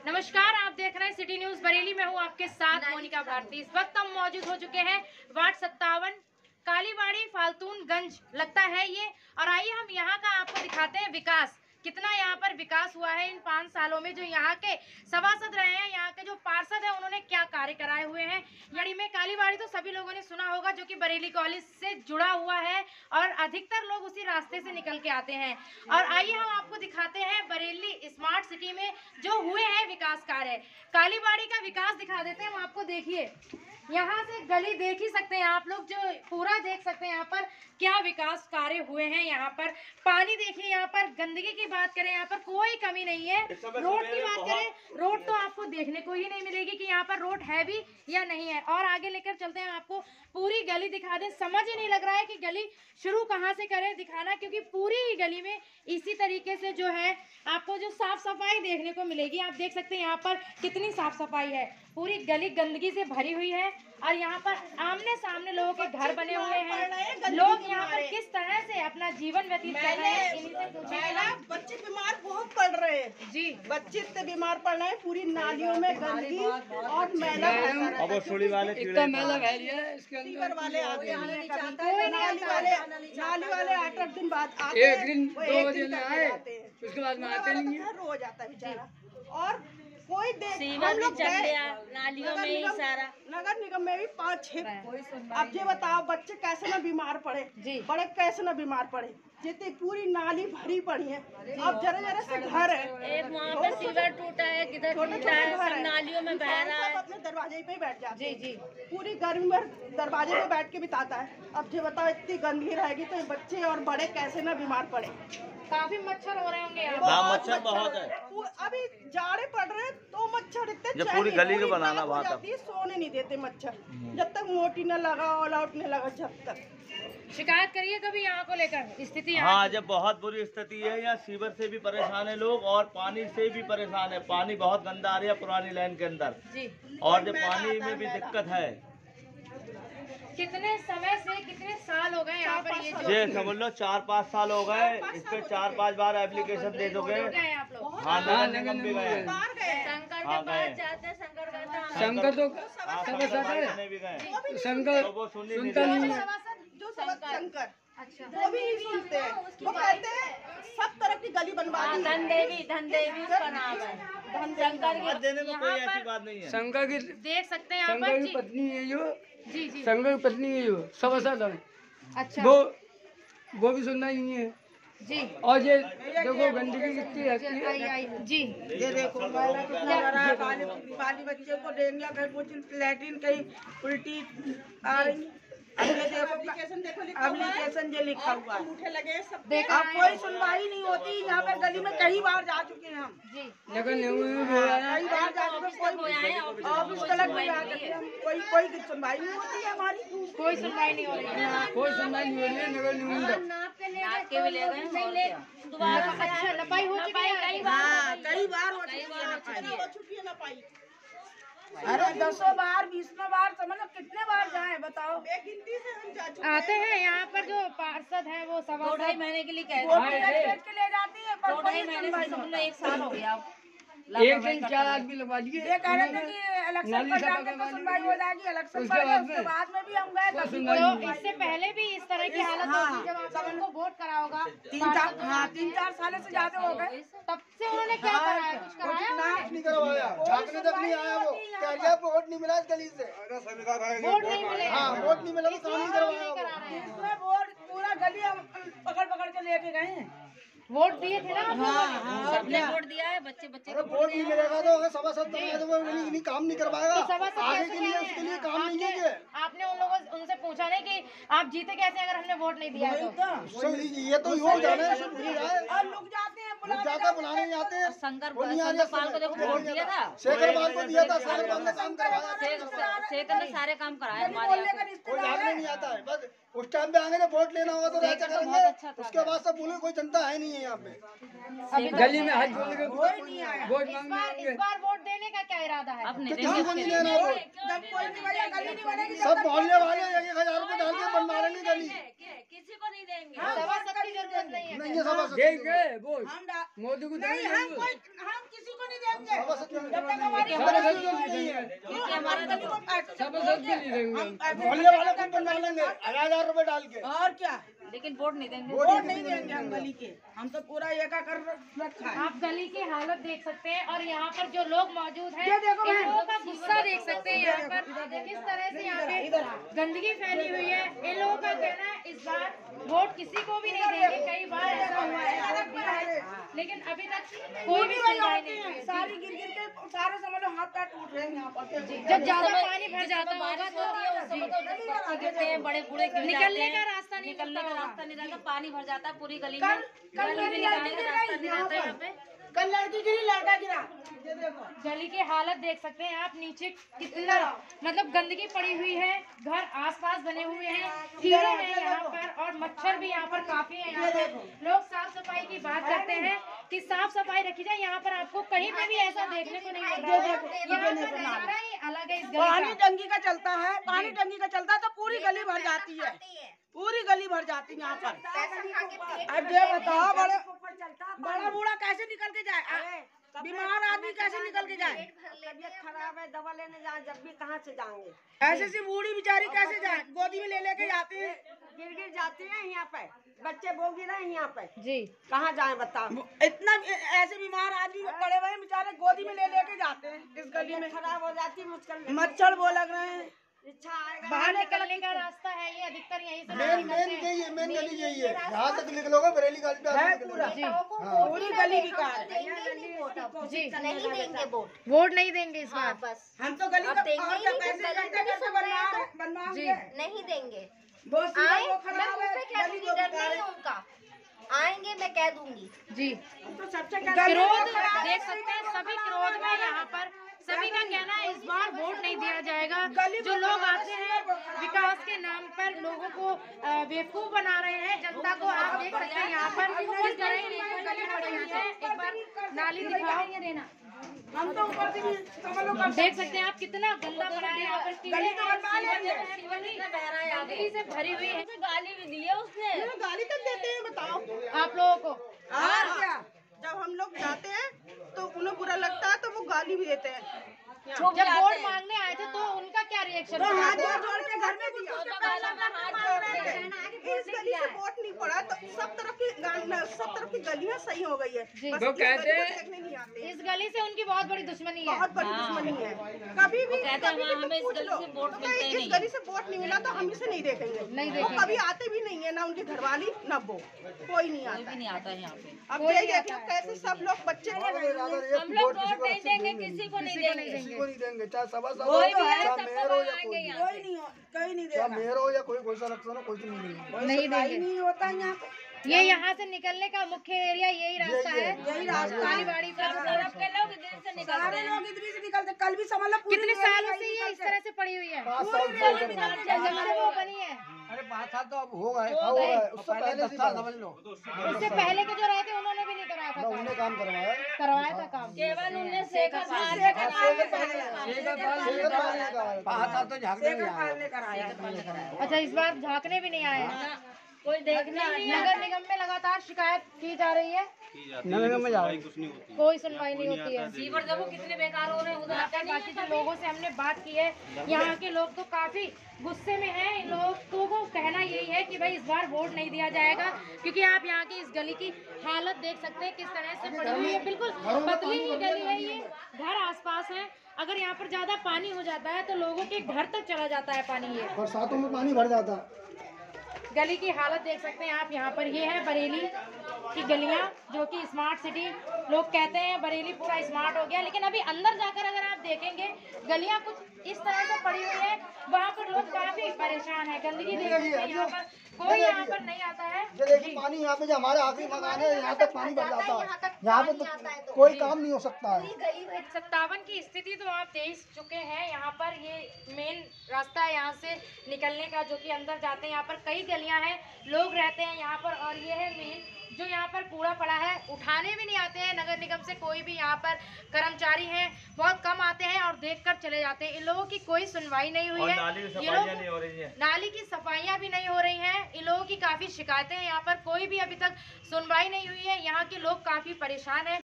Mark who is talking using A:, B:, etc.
A: नमस्कार, आप देख रहे हैं सिटी न्यूज बरेली में हूँ आपके साथ मोनिका भारती। इस वक्त हम मौजूद हो चुके हैं वार्ड 57 कालीबाड़ी फाल्तूनगंज लगता है ये। और आइए हम यहाँ का आपको दिखाते हैं विकास, कितना यहाँ पर विकास हुआ है इन 5 सालों में। जो यहाँ के सभासद रहे हैं, यहाँ के जो पार्षद हैं, उन्होंने क्या कार्य कराए हुए हैं। यानी में कालीबाड़ी तो सभी लोगों ने सुना होगा, जो कि बरेली कॉलेज से जुड़ा हुआ है और अधिकतर लोग उसी रास्ते से निकल के आते हैं। और आइए हम आपको दिखाते हैं बरेली स्मार्ट सिटी में जो हुए हैं विकास कार्य। कालीबाड़ी का विकास दिखा देते हैं हम आपको। देखिए, यहाँ से गली देख ही सकते हैं आप लोग, जो पूरा देख सकते हैं यहाँ पर क्या विकास कार्य हुए हैं। यहाँ पर पानी देखिए, यहाँ पर गंदगी की बात करें, यहाँ पर कोई कमी नहीं है। रोड की बात करें, रोड तो आपको देखने को ही नहीं मिलेगी कि यहाँ पर रोड है भी या नहीं है। और आगे लेकर चलते हैं, आपको पूरी गली दिखा दें। समझ ही नहीं लग रहा है कि गली शुरू कहाँ से करें दिखाना, क्योंकि पूरी ही गली में इसी तरीके से जो है आपको जो साफ सफाई देखने को मिलेगी। आप देख सकते हैं यहाँ पर कितनी साफ सफाई है। पूरी गली गंदगी से भरी हुई है और यहाँ पर आमने सामने लोगों के घर बने हुए हैं। लोग यहाँ पर किस तरह से अपना जीवन व्यतीत कर रहे हैं, इन्हीं से पूछेंगे।
B: बच्चे बीमार बहुत पड़ रहे हैं
A: जी,
B: बच्चे इतने बीमार पड़ रहे हैं। पूरी नालियों में गंदगी और मैला
C: इतना मैला फैल गया है इसके
B: फीवर
C: अंदर।
B: वाले आते हैं, नाली वाले 8-8 दिन बाद आते हैं।
C: एक दिन
B: वो
C: 2
B: एक
C: दिन
B: दिन तक
C: आए,
B: आते हैं।
C: उसके बाद में आते नहीं है।
B: रोज आता है बेचारा। और कोई
D: सीवर भी चल गया नालियों में ही सारा।
B: नगर निगम में भी 5-6। अब ये बताओ बच्चे कैसे ना बीमार पड़े, बड़े कैसे ना बीमार पड़े। जितनी पूरी नाली भरी पड़ी है। अब जरा जरा से घर है,
D: एक वहाँ पे सीवर टूटा है, किधर टूटा है, सब नालियों में बह रहा है।
B: अपने दरवाजे पे बैठ जाते हैं। जी। पूरी गर्मी में दरवाजे पे बैठ के बिताता है। अब ये बताओ इतनी गंदगी रहेगी तो बच्चे और बड़े कैसे ना बीमार पड़े।
A: काफी मच्छर हो रहे होंगे यहाँ
E: हाँ, मच्छर बहुत है।
B: अभी जाड़े पड़ रहे हैं तो मच्छर इतने
E: जब पूरी गली को बनाना
B: बात
E: बात
B: है, सोने नहीं देते मच्छर जब तक मोटी न लगा ऑल आउट नहीं लगा जब तक।
A: शिकायत करिए कभी यहाँ को लेकर स्थिति।
E: हाँ, जब बहुत बुरी स्थिति है। यहाँ सीवर से भी परेशान है लोग और पानी से भी परेशान है। पानी बहुत गंदा आ रहा है पुरानी लाइन के अंदर
A: जी।
E: और जब पानी में भी दिक्कत है।
A: कितने समय से, कितने साल हो गए यहाँ पर ये जो
E: ये समझ लो 4-5 साल हो गए। इस पे 4-5 बार एप्लीकेशन दे चुके।
A: गए आप लोग?
E: हाँ, नगर निगम भी गए।
D: शंकर
E: हाँ,
D: के पास
E: गए।
D: जाते हैं, शंकर कहता है
C: शंकर तो
E: हाँ,
C: सब साथ है।
E: नहीं भी गए।
C: शंकर
E: तो वो सुन ही नहीं
C: सुनता
E: रहे।
C: नहीं है।
B: जो शंकर
A: अच्छा,
B: वो भी नहीं सुनते हैं। वो कहते हैं सब तरह की गली बनवा दी।
D: धन देवी उसका नाम है। शंकर
E: मत देने में कोई ऐसी बात नहीं है।
C: शंकर की
A: देख सकते हैं यहाँ
C: शंकर
A: पर
C: की
A: जी।
C: पत्नी है जो,
A: जी जी।
C: शंकर की पत्नी है जो सब साथ है।
A: अच्छा
C: वो भी सुनना ही नहीं है।
A: जी।
C: और ये देखो गंदगी कितनी रहती है।
A: आई जी।
B: ये देखो मैला कितना भरा है। बाली बच्चे को डेंगू, कहीं कुछ लैट्रिन, कहीं उल्टी आ रही। अब ये देखो एप्लीकेशन जो लिखा हुआ है। अब कोई सुनवाई नहीं होती। यहाँ पर गली में कई बार जा चुके हैं हम।
A: जी।
C: लेकिन नहीं हो रहा है।
B: कई बार जा चुके हैं। कोई ऑफिस कलर में जा चुके हैं। कोई सुनवाई नहीं होती है हमारी।
A: कोई सुनवाई नहीं हो रही है।
C: कोई सुनवाई नहीं हो रही है नगर निगम का।
D: नाप के भी ले गए दोबारा से।
A: अच्छा, लपाई हो चुकी है कई बार।
B: हाँ, कई बार हो चुकी है ना पाई। अरे 10 बार 20 बार समझ लो कितने बार जाए बताओ। बेगिनती से हम जा चुके
A: आते हैं यहाँ पर जो पार्षद हैं वो
D: 2-2.5 महीने के लिए कह
B: वो
D: रहे
B: पेट के ले जाती है पर
D: 2-2.5 महीने से समझ लो 1 साल हो गया।
C: एक दिन 4 आदमी लगवा दिए।
B: ये कह रहे थे कि इलेक्शन पर जाके तो सुनवाई हो जाएगी। इलेक्शन पर उसके बाद में भी हम गए
A: तो इससे पहले भी इस तरह की हालत होगी जब आपने उनको वोट करा होगा।
B: 3-4 साल से ज्यादा हो गए।
A: तब से उन्होंने क्या कराया, कुछ कराया उन्होंने?
F: नहीं करवाया, झांकने तक नहीं आया। वो कह गया वोट नहीं मिला इस गली से।
A: वोट नहीं मिले।
F: हाँ, वोट नहीं मिला तो काम नहीं करवाया।
A: करा रहे हैं।
B: इसमें वोट पूरा गली हम पकड़ के लेके गए हैं।
A: वोट दिए थे ना आप लोगों ने?
D: सबने वोट दिया है, बच्चे
F: अरे वोट नहीं मिलेगा तो अगर सभासद तो वो नहीं काम नहीं करवाएगा।
A: तो सभासद
F: आगे
A: कैसे
F: के लिए
A: आए
F: उसके लिए
A: हैं?
F: काम नहीं
A: आपने-
F: किए।
A: आपने उन लोगों उनसे पूछा नहीं कि आप जीते कैसे अगर हमने वोट नहीं दिया है तो?
F: ये तो यूँ जाने से पूरी राय
B: और लोग जाते हैं
F: लोग जाकर बुलाने नहीं आते हैं।
D: शंकर
F: वो नहीं आ रही है।
D: पाल को देखो वोट दिया था।
F: शेखर पाल को दिया था। शेखर पाल ने काम करवाया।
D: शेखर ने सारे काम कराए हमारे यहाँ पे।
F: कोई झाड़ने नहीं आता है। बस उस टाइम पे आगे वोट लेना होगा तो रहते करेंगे। उसके बाद सब बोले कोई जनता है नहीं है यहाँ पे।
C: गली में हाथ जोड़ के वोट
A: इस
C: मांगने
A: बार वोट देने का क्या इरादा है?
D: अब नहीं
F: किसान को नहीं देना वोट।
B: जब कोई नहीं बनेगा गली नहीं बनेगी।
F: सब मोहल्ले वाले 1,000 रुपए डाल के बनवा लेंगे गली।
D: किसी को नहीं देंगे।
A: सभासद की जरूरत नहीं है।
F: नहीं है सभासद।
C: देख गए वोट
B: हम
C: मोदी को
B: नहीं,
C: देंगे।
B: हम किसी को नहीं देंगे।
F: मोहल्ले वाले खुद बनवा लेंगे 1000 रुपए डाल के।
B: और क्या,
D: लेकिन वोट नहीं देंगे।
B: वोट नहीं देंगे हम गली के, हम तो पूरा एका कर रखा है।
A: आप गली की हालत देख सकते हैं और यहाँ पर जो लोग मौजूद हैं
B: ये देखो
A: इन
B: बहन।
A: लोगों का गुस्सा देख सकते हैं। यहाँ पर किस तरह से यहाँ पे गंदगी फैली हुई है। इन लोगों का कहना है इस बार वोट किसी को भी नहीं देंगे। कई बार ऐसा हुआ है, वोट दिया है, लेकिन अभी तक कोई भी सुनवाई नहीं हुई है।
B: सारी गिर गिर के सारे समझ लो हाथ पैर टूट रहे हैं यहाँ पर।
A: जब ज्यादा पानी भर जाता होगा तो
D: गिरते हैं, बड़े बूढ़े गिर
A: निकलने
D: जाते
A: का
D: हैं।
A: रास्ता नहीं
D: निकलने का
A: मिलता
D: रास्ता नहीं रहता, पानी भर जाता है पूरी गली में।
B: कल मेरी लड़की गिर गई यहाँ पे, कल लड़की गिरी, लड़का गिरा। ये देखो
A: गली की हालत देख सकते हैं आप। नीचे कितना मतलब गंदगी पड़ी हुई है, घर आसपास बने हुए हैं, कीड़े हैं यहाँ पर और मच्छर भी यहाँ पर काफी है। यहाँ पर लोग साफ सफाई की बात करते हैं कि साफ सफाई रखी जाए। यहाँ पर आपको कहीं पे भी ऐसा देखने को नहीं मिल रहा है। यहाँ पर नजारा ही अलग है इस गली
B: पानी
A: का।
B: टंकी का चलता है, पानी टंकी का चलता है तो पूरी गली भर जाती है, पूरी गली भर जाती है यहाँ पर। अब ये बताओ बड़ा बूढ़ा कैसे निकल के जाए, बीमार आदमी कैसे निकल के जाए,
G: तबीयत खराब है, दवा लेने जाए जब भी कहाँ से जाएंगे,
B: ऐसे सी बूढ़ी बेचारी कैसे जाए, गोदी में ले लेके जाते हैं।
G: गिर जाती है यहाँ पे, बच्चे बोगी रहे यहाँ पे,
A: जी
G: कहाँ जाए बताओ।
B: इतना ऐसे बीमार आदमी पड़े हुए हैं बेचारे, गोदी में ले लेके जाते हैं इस गली में।
G: खराब हो जाती है मुश्किल,
B: मच्छर वो लग रहे हैं,
G: इच्छा आएगा
A: बाहर निकलने का रास्ता है ये अधिकतर यहीं से
F: मेन मेन यही है, मेन गली यही है। यहाँ तक निकलोगे बरेली गली पे
B: है
F: आगे
B: पूरा,
F: निकलोगे।
B: पूरी गली की कार है।
A: जी
G: नहीं देंगे वोट,
A: वोट नहीं देंगे इस बार।
G: बस
B: हम तो गली का और क्या पैसे कैसे बनवाएंगे,
G: नहीं देंगे।
B: वो सीधा
G: आए
B: वो
G: मैं
B: खराब
G: मुँह पे
B: है,
G: कह
B: गली
G: दूंगी,
B: वो
G: डर
B: बेकार
G: नहीं
B: है।
G: है उनका, आएंगे मैं कह दूंगी।
A: जी
B: तो सबसे
A: क्रोध देख सकते हैं, सभी क्रोध में यहाँ पर सभी का कहना है इस बार वोट नहीं दिया जाएगा। जो लोग आते हैं विकास के नाम पर लोगों को बेवकूफ बना रहे हैं, जनता को आप देख सकते हैं यहाँ पर किस तरह की गली पड़ी हुई है। एक बार नाली दिखाओ,
B: हम तो ऊपर से भी समझ लो
A: देख सकते हैं आप कितना गंदा पड़ा है यहाँ पर।
B: गली तो बनवा लेंगे,
A: गंदगी से भरी हुई है।
D: गाली भी दी है उसने।
B: गाली तक देते हैं बताओ।
A: आप लोगों को
B: और क्या, जब हम लोग जाते हैं तो उन्हें बुरा लगता है तो वो गाली भी देते हैं।
A: जब वोट मांगने आए थे तो उनका क्या रिएक्शन
B: तो
A: था?
B: हाथ जोड़ के घर में दिया,
G: इस गली से वोट नहीं पड़ा तो सब तरफ की गलियां सही हो गई है, बस
C: वो
G: इस
C: कहते
G: गली को
C: हैं-
G: देखने नहीं आते।
A: इस गली से उनकी बहुत बड़ी दुश्मनी है।
G: बहुत बड़ी दुश्मनी है, कभी भी
D: कहते हैं
G: कभी भी
D: हमें इस
G: पूछ
D: गली
G: लो,
D: से वोट
G: तो
D: मिलते ही
G: इस
D: नहीं।
G: गली से वोट नहीं मिला तो हम इसे नहीं देखेंगे।
A: नहीं
G: वो
A: देखेंगे।
G: कभी आते भी नहीं है, ना उनकी घरवाली ना वो, कोई नहीं
D: कोई
G: आता
D: भी नहीं आता है यहाँ पे।
G: अब यही देख लो कैसे सब लोग बच्चे
D: हम लोग वोट नहीं देंगे, किसी को नहीं देंगे।
F: किसी को नहीं देंगे, चाहे सभा
D: कोई भी है,
F: चाहे
D: सबको
F: मेयर हो या
D: बनाएंगे
F: कोई
D: यहाँ
B: कोई नहीं हो, कोई नहीं
F: चाहे
B: देगा,
F: मेयर हो या कोई सा रक्षा हो, कोई तो नहीं देंगे।
A: नहीं
B: सुनवाई
A: देंगे।
B: नहीं होता यहाँ पे।
A: ये यहाँ से निकलने का मुख्य एरिया यही रास्ता है।
B: यही रास्ता
A: कालीबाड़ी
D: सब
A: पर
D: तरफ के लोग इधर से निकलते
B: सारे
D: हैं।
B: लोग इधर से निकलते, कल भी समझ लो पूरी
A: कितने
B: गली
A: सालों
B: गई
A: से ये इस
B: निकलते।
A: तरह से पड़ी हुई है?
F: 5 साल से ऊपर
A: जब से वो बनी है।
C: अरे 5 साल तो अब हो गए।
F: हाँ, हुआ है, उससे
C: पहले
F: पहले
C: 10
F: से
C: साल
F: था।
C: समझ लो।
A: उससे पहले के जो रहे थे उन्होंने भी नहीं कराया
F: ना
A: था,
F: उन्हें काम करवाया,
A: करवाया था काम।
D: केवल उनने शेखर पाल
F: शेखर पाल
C: शेखर
F: ने कहा
C: 5 साल तो झांकने
B: शेखर
C: नहीं
B: पाल
C: आया।
B: ने कराया।
A: अच्छा, इस बार झांकने भी नहीं आए हैं।
D: कोई देखने नहीं
A: नगर निगम में लगातार शिकायत की जा रही है,
C: नगर में जा
A: कोई सुनवाई नहीं होती है।
D: सीवर देखो कितने बेकार हो रहे हैं उधर आते नहीं
A: बाकी जो लोगों से हमने बात की है, यहाँ के लोग तो काफी गुस्से में हैं। इन लोगों को कहना यही है कि भाई इस बार वोट नहीं दिया जाएगा, क्योंकि आप यहाँ की इस गली की हालत देख सकते हैं किस तरह से पड़ी हुई है। बिल्कुल पतली ही गली है, ये घर आसपास है। अगर यहाँ पर ज्यादा पानी हो जाता है तो लोगों के घर तक चला जाता है पानी। ये
F: बरसातों में पानी भर जाता है।
A: गली की हालत देख सकते हैं आप यहाँ पर। ये है बरेली की गलियाँ, जो कि स्मार्ट सिटी लोग कहते हैं। बरेली पूरा स्मार्ट हो गया, लेकिन अभी अंदर जाकर अगर आप देखेंगे गलियाँ कुछ इस तरह से पड़ी हुई है। वहाँ पर लोग काफी परेशान है, गंदगी देख सकते हैं। यहाँ पर कोई यहाँ पर नहीं आता है।
F: ये देखिए पानी यहाँ पे जो हमारे आखिरी मकान है, यहाँ तक पानी भर जाता
G: यहाँ तक
F: है। यहाँ पे
G: पानी आता है
F: तो
G: तो
F: कोई काम नहीं हो सकता है।
A: 57 की स्थिति तो आप देख चुके हैं। यहाँ पर ये मेन रास्ता है यहाँ से निकलने का, जो कि अंदर जाते हैं। यहाँ पर कई गलियां हैं, लोग रहते हैं यहाँ पर। और ये है मेन जो यहाँ पर कूड़ा पड़ा है, उठाने भी नहीं आते हैं नगर निगम से कोई भी। यहाँ पर कर्मचारी हैं, बहुत कम आते हैं और देखकर चले जाते हैं। इन लोगों की कोई सुनवाई नहीं हुई
E: और
A: है।
E: नाली की
A: ये
E: सफाइयाँ
A: लोग
E: नहीं हो रही है।
A: नाली की सफाइयाँ भी नहीं हो रही हैं। इन लोगों की काफ़ी शिकायतें हैं। यहाँ पर कोई भी अभी तक सुनवाई नहीं हुई है। यहाँ के लोग काफ़ी परेशान हैं।